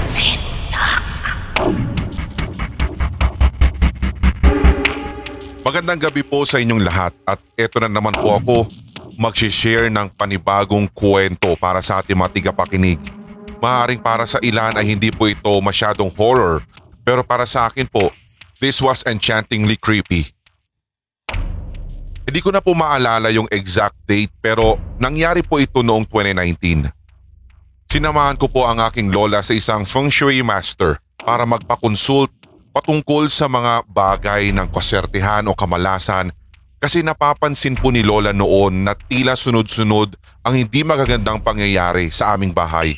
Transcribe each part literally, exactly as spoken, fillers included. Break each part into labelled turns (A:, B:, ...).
A: Magandang gabi po sa inyong lahat at eto na naman po ako mag-share ng panibagong kwento para sa ating mga tigapakinig. Maaaring para sa ilan ay hindi po ito masyadong horror pero para sa akin po, this was enchantingly creepy. Hindi ko na po maalala yung exact date pero nangyari po ito noong twenty nineteen. Sinamahan ko po ang aking lola sa isang feng shui master para magpa-consult patungkol sa mga bagay ng kasertihan o kamalasan kasi napapansin po ni lola noon na tila sunod-sunod ang hindi magagandang pangyayari sa aming bahay.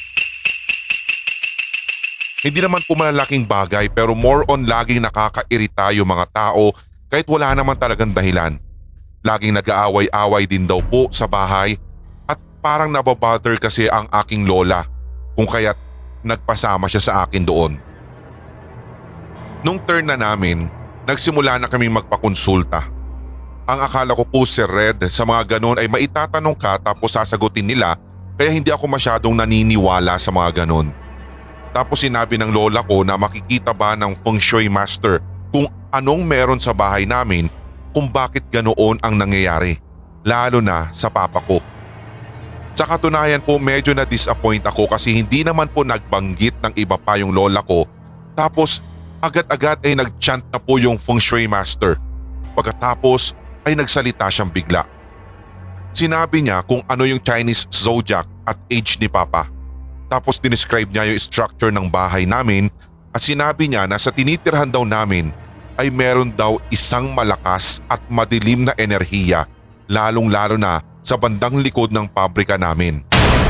A: Hindi naman po malalaking bagay pero more on laging nakakairita yung mga tao kahit wala naman talagang dahilan. Laging nag-aaway-away din daw po sa bahay at parang nababother kasi ang aking lola kung kaya't nagpasama siya sa akin doon. Nung turn na namin, nagsimula na kaming magpakonsulta. Ang akala ko po si Red sa mga ganon ay maitatanong ka tapos sasagutin nila kaya hindi ako masyadong naniniwala sa mga ganon. Tapos sinabi ng lola ko na makikita ba ng feng shui master kung anong meron sa bahay namin kung bakit ganoon ang nangyayari, lalo na sa papa ko. Sa katunayan po medyo na-disappoint ako kasi hindi naman po nagbanggit ng iba pa yung lola ko tapos agad-agad ay nag-chant na po yung feng shui master. Pagkatapos ay nagsalita siyang bigla. Sinabi niya kung ano yung Chinese zodiac at age ni Papa. Tapos dinescribe niya yung structure ng bahay namin at sinabi niya na sa tinitirhan daw namin ay meron daw isang malakas at madilim na enerhiya lalong-lalo na sa bandang likod ng pabrika namin.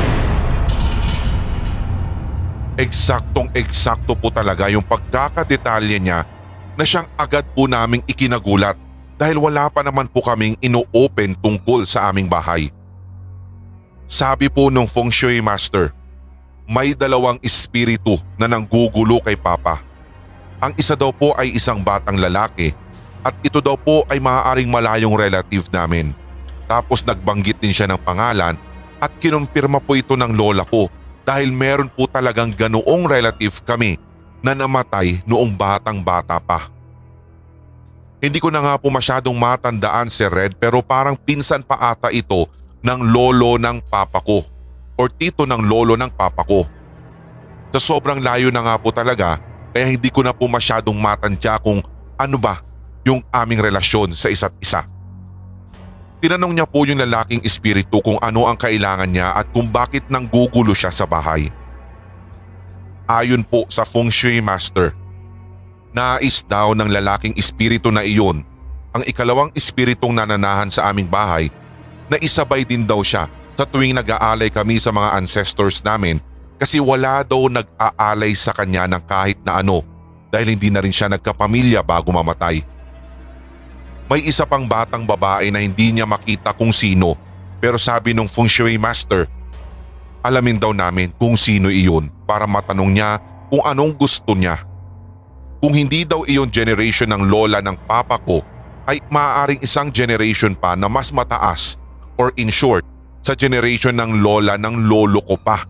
A: Eksaktong eksakto po talaga yung pagkakadetalye niya na siyang agad po naming ikinagulat dahil wala pa naman po kaming ino-open tungkol sa aming bahay. Sabi po nung feng shui master, may dalawang espiritu na nanggugulo kay Papa. Ang isa daw po ay isang batang lalaki at ito daw po ay maaaring malayong relative namin. Tapos nagbanggit din siya ng pangalan at kinumpirma po ito ng lola ko. Dahil meron po talagang ganoong relative kami na namatay noong batang-bata pa. Hindi ko na nga po masyadong matandaan si Red pero parang pinsan pa ata ito ng lolo ng papa ko or tito ng lolo ng papa ko. Sa sobrang layo na nga po talaga kaya hindi ko na po masyadong matandya kung ano ba yung aming relasyon sa isa't isa. Tinanong niya po yung lalaking espiritu kung ano ang kailangan niya at kung bakit nanggugulo siya sa bahay. Ayon po sa feng shui master, nais daw ng lalaking espiritu na iyon ang ikalawang espiritong nananahan sa aming bahay na isabay din daw siya sa tuwing nag-aalay kami sa mga ancestors namin kasi wala daw nag-aalay sa kanya ng kahit na ano dahil hindi na rin siya nagkapamilya bago mamatay. May isa pang batang babae na hindi niya makita kung sino pero sabi nung feng shui master, alamin daw namin kung sino iyon para matanong niya kung anong gusto niya. Kung hindi daw iyon generation ng lola ng papa ko ay maaaring isang generation pa na mas mataas or in short sa generation ng lola ng lolo ko pa.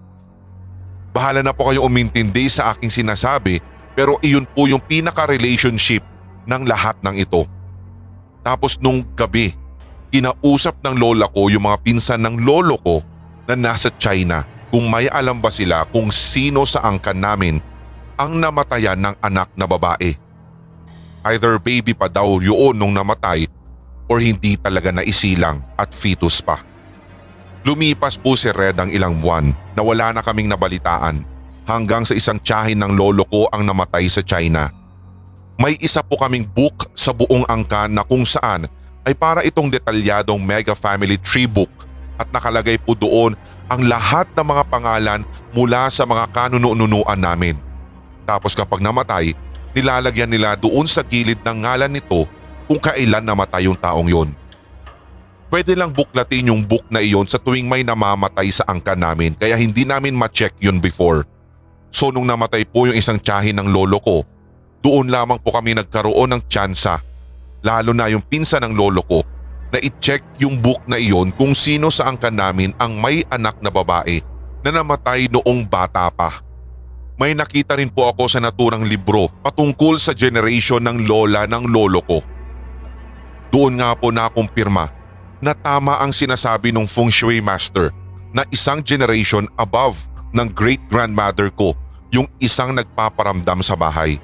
A: Bahala na po kayo umintindi sa aking sinasabi pero iyon po yung pinaka-relationship ng lahat ng ito. Tapos nung gabi, kinausap ng lola ko yung mga pinsan ng lolo ko na nasa China kung may alam ba sila kung sino sa angkan namin ang namatayan ng anak na babae. Either baby pa daw yun nung namatay or hindi talaga naisilang at fetus pa. Lumipas po si Red ang ilang buwan na wala na kaming nabalitaan hanggang sa isang tiyahin ng lolo ko ang namatay sa China. May isa po kaming book sa buong angkan na kung saan ay para itong detalyadong mega family tree book at nakalagay po doon ang lahat ng mga pangalan mula sa mga kanununuan namin. Tapos kapag namatay, nilalagyan nila doon sa gilid ng ngalan nito kung kailan namatay yung taong yon. Pwede lang buklatin yung book na iyon sa tuwing may namamatay sa angkan namin kaya hindi namin ma-check yun before. So nung namatay po yung isang tiyahin ng lolo ko, doon lamang po kami nagkaroon ng tsansa, lalo na yung pinsan ng lolo ko, na i-check yung book na iyon kung sino sa angkan namin ang may anak na babae na namatay noong bata pa. May nakita rin po ako sa naturang libro patungkol sa generation ng lola ng lolo ko. Doon nga po nakumpirma na tama ang sinasabi ng feng shui master na isang generation above ng great grandmother ko yung isang nagpaparamdam sa bahay.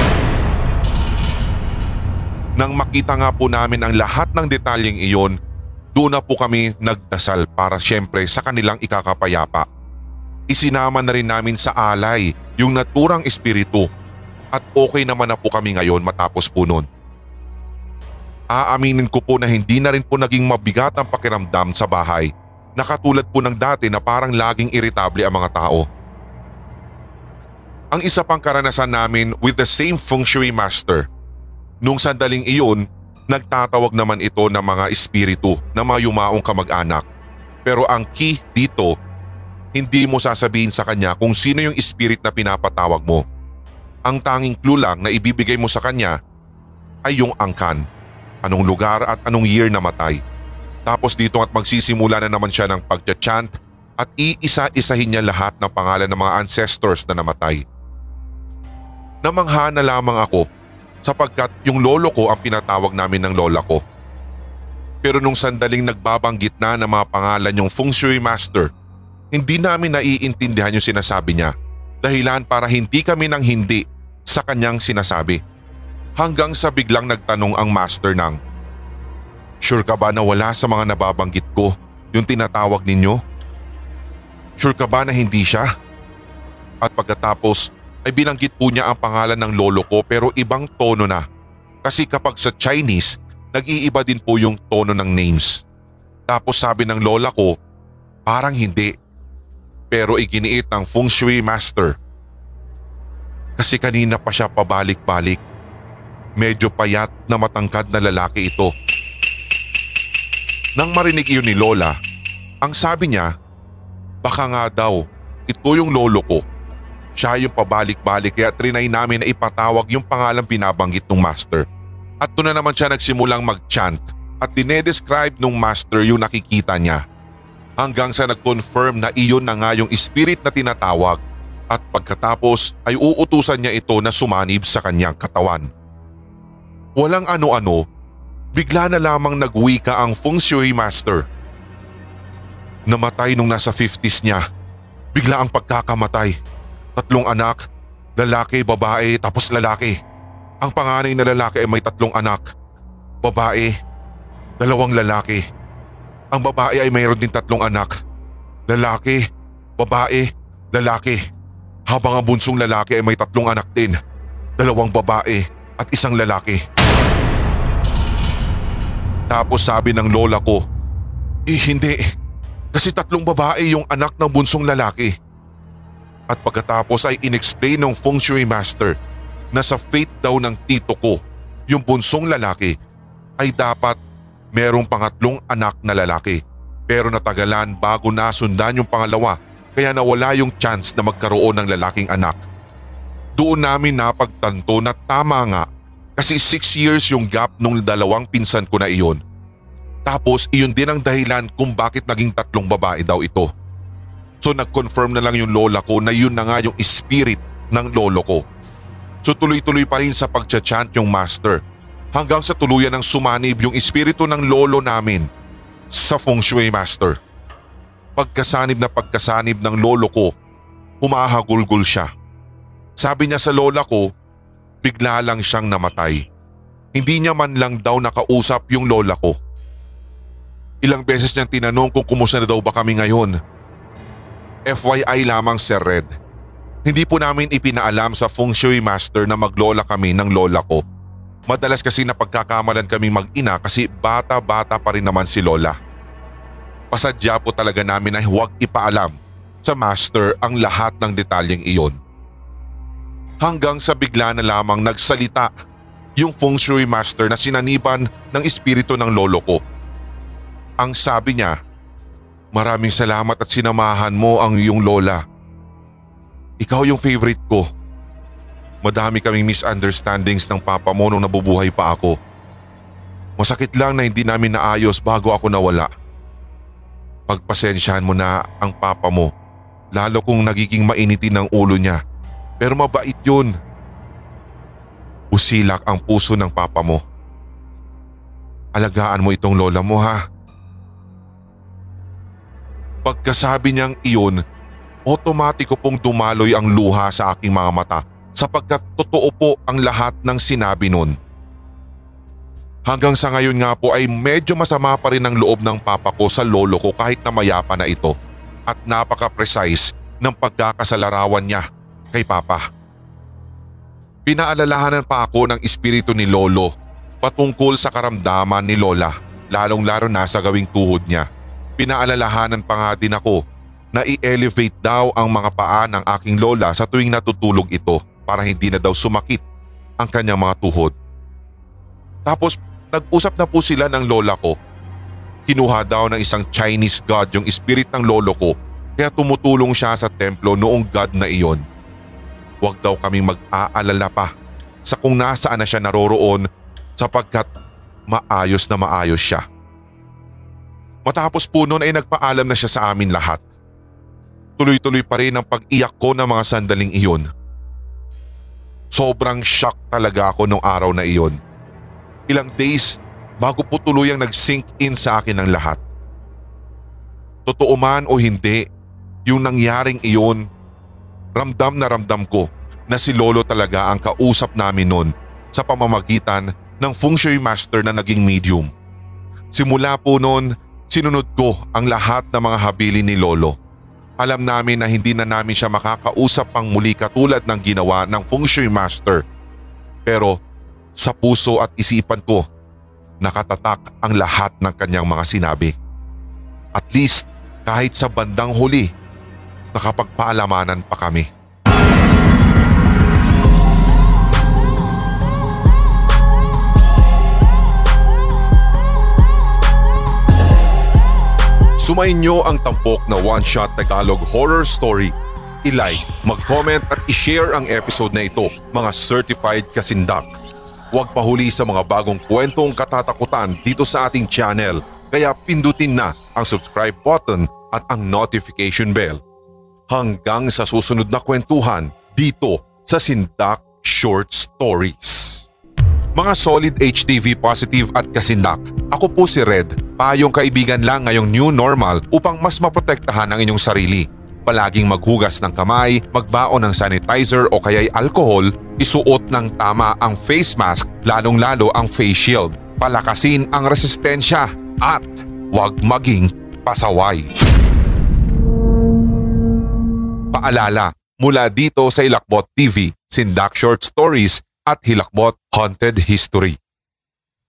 A: Nang makita nga po namin ang lahat ng detalyeng iyon, doon na po kami nagdasal para syempre sa kanilang ikakapayapa. Isinama na rin namin sa alay yung naturang espiritu at okay naman na po kami ngayon matapos po nun. Aaminin ko po na hindi na rin po naging mabigat ang pakiramdam sa bahay na katulad po ng dati na parang laging iritable ang mga tao. Ang isa pang karanasan namin with the same feng shui master, nung sandaling iyon, nagtatawag naman ito ng mga espiritu na mga yumaong kamag-anak. Pero ang key dito, hindi mo sasabihin sa kanya kung sino yung spirit na pinapatawag mo. Ang tanging clue lang na ibibigay mo sa kanya ay yung angkan, anong lugar at anong year na matay. Tapos dito at magsisimula na naman siya ng pagcha-chant at iisa-isahin niya lahat ng pangalan ng mga ancestors na namatay. Namangha na lamang ako sapagkat yung lolo ko ang pinatawag namin ng lola ko. Pero nung sandaling nagbabanggit na ng mga pangalan yung feng shui master, hindi namin naiintindihan yung sinasabi niya, dahilan para hindi kami nang hindi sa kanyang sinasabi. Hanggang sa biglang nagtanong ang master ng, "Sure ka ba na wala sa mga nababanggit ko yung tinatawag ninyo? Sure ka ba na hindi siya?" At pagkatapos ay binanggit po niya ang pangalan ng lolo ko pero ibang tono na. Kasi kapag sa Chinese, nag-iiba din po yung tono ng names. Tapos sabi ng lola ko, parang hindi. Pero iginiit ng feng shui master. Kasi kanina pa siya pabalik-balik. Medyo payat na matangkad na lalaki ito. Nang marinig iyon ni lola, ang sabi niya, baka nga daw ito yung lolo ko. Siya yung pabalik-balik kaya trinay namin na ipatawag yung pangalang binabanggit ng master. At doon na naman siya nagsimulang mag-chant at dinedescribe ng master yung nakikita niya. Hanggang sa nag-confirm na iyon na nga yung spirit na tinatawag at pagkatapos ay uutusan niya ito na sumanib sa kanyang katawan. Walang ano-ano, bigla na lamang nagwika ang feng shui master. Namatay nung nasa fifties niya. Bigla ang pagkakamatay. Tatlong anak, lalaki, babae, tapos lalaki. Ang panganay na lalaki ay may tatlong anak. Babae, dalawang lalaki. Ang babae ay mayroon din tatlong anak. Lalaki, babae, lalaki. Habang ang bunsong lalaki ay may tatlong anak din. Dalawang babae at isang lalaki. Tapos sabi ng lola ko, eh hindi, kasi tatlong babae yung anak ng bunsong lalaki. At pagkatapos ay inexplain ng feng shui master na sa fate daw ng tito ko, yung bunsong lalaki ay dapat merong pangatlong anak na lalaki. Pero natagalan bago nasundan yung pangalawa kaya nawala yung chance na magkaroon ng lalaking anak. Doon namin napagtanto na tama nga kasi six years yung gap nung dalawang pinsan ko na iyon. Tapos iyon din ang dahilan kung bakit naging tatlong babae daw ito. So nag-confirm na lang yung lola ko na yun na nga yung spirit ng lolo ko. So tuloy-tuloy pa rin sa pagcha-chant yung master hanggang sa tuluyan ng sumanib yung espiritu ng lolo namin sa feng shui master. Pagkasanib na pagkasanib ng lolo ko, humahagulgol siya. Sabi niya sa lola ko, bigla lang siyang namatay. Hindi niya man lang daw nakausap yung lola ko. Ilang beses niyang tinanong kung kumusta na daw ba kami ngayon. F Y I lamang Sir Red, hindi po namin ipinaalam sa feng shui master na maglola kami ng lola ko. Madalas kasi napagkakamalan kaming mag-ina kasi bata-bata pa rin naman si lola. Pasadya po talaga namin na huwag ipaalam sa master ang lahat ng detalyeng iyon. Hanggang sa bigla na lamang nagsalita yung feng shui master na sinaniban ng espiritu ng lolo ko. Ang sabi niya, maraming salamat at sinamahan mo ang iyong lola. Ikaw yung favorite ko. Madami kaming misunderstandings ng papa mo nung nabubuhay pa ako. Masakit lang na hindi namin naayos bago ako nawala. Pagpasensyahan mo na ang papa mo, lalo kung nagiging mainitin ang ulo niya Pero mabait yun. Usilak ang puso ng papa mo. Alagaan mo itong lola mo ha. Pagkasabi niyang iyon, otomatiko pong dumaloy ang luha sa aking mga mata sapagkat totoo po ang lahat ng sinabi nun. Hanggang sa ngayon nga po ay medyo masama pa rin ang loob ng papa ko sa lolo ko kahit na mayapa na ito at napaka-precise ng pagkakasalarawan niya kay papa. Pinaalalahanan pa ako ng espiritu ni lolo patungkol sa karamdaman ni lola, lalong-lalo na sa gawing tuhod niya. Pinaalalahanan pa nga din ako na i-elevate daw ang mga paa ng aking lola sa tuwing natutulog ito para hindi na daw sumakit ang kanyang mga tuhod. Tapos nag-usap na po sila ng lola ko. Kinuha daw ng isang Chinese god yung spirit ng lolo ko kaya tumutulong siya sa templo noong god na iyon. Huwag daw kaming mag-aalala pa sa kung nasaan na siya naroroon sapagkat maayos na maayos siya. Matapos po noon ay nagpaalam na siya sa amin lahat. Tuloy-tuloy pa rin ang pag-iyak ko ng mga sandaling iyon. Sobrang shock talaga ako nung araw na iyon. Ilang days bago po tuluyang nag-sink in sa akin ang lahat. Totoo man o hindi, yung nangyaring iyon, ramdam na ramdam ko na si lolo talaga ang kausap namin noon sa pamamagitan ng feng shui master na naging medium. Simula po noon, sinunod ko ang lahat ng mga habilin ni lolo. Alam namin na hindi na namin siya makakausap pang muli katulad ng ginawa ng feng shui master. Pero sa puso at isipan ko, nakatatak ang lahat ng kanyang mga sinabi. At least kahit sa bandang huli, nakapagpaalamanan pa kami. Sumainyo ang tampok na one-shot Tagalog horror story. I-like, mag-comment at i-share ang episode na ito, mga certified kasindak. Huwag pahuli sa mga bagong kwentong katatakutan dito sa ating channel, kaya pindutin na ang subscribe button at ang notification bell. Hanggang sa susunod na kwentuhan dito sa Sindak Short Stories. Mga solid H D V positive at kasindak, ako po si Red, payong kaibigan lang ngayong new normal upang mas maprotektahan ang inyong sarili. Palaging maghugas ng kamay, magbaon ng sanitizer o kaya'y alcohol, isuot ng tama ang face mask, lalong-lalo ang face shield, palakasin ang resistensya at huwag maging pasaway. Paalala, mula dito sa Hilakbot T V, Sindak Short Stories at Hilakbot Haunted History.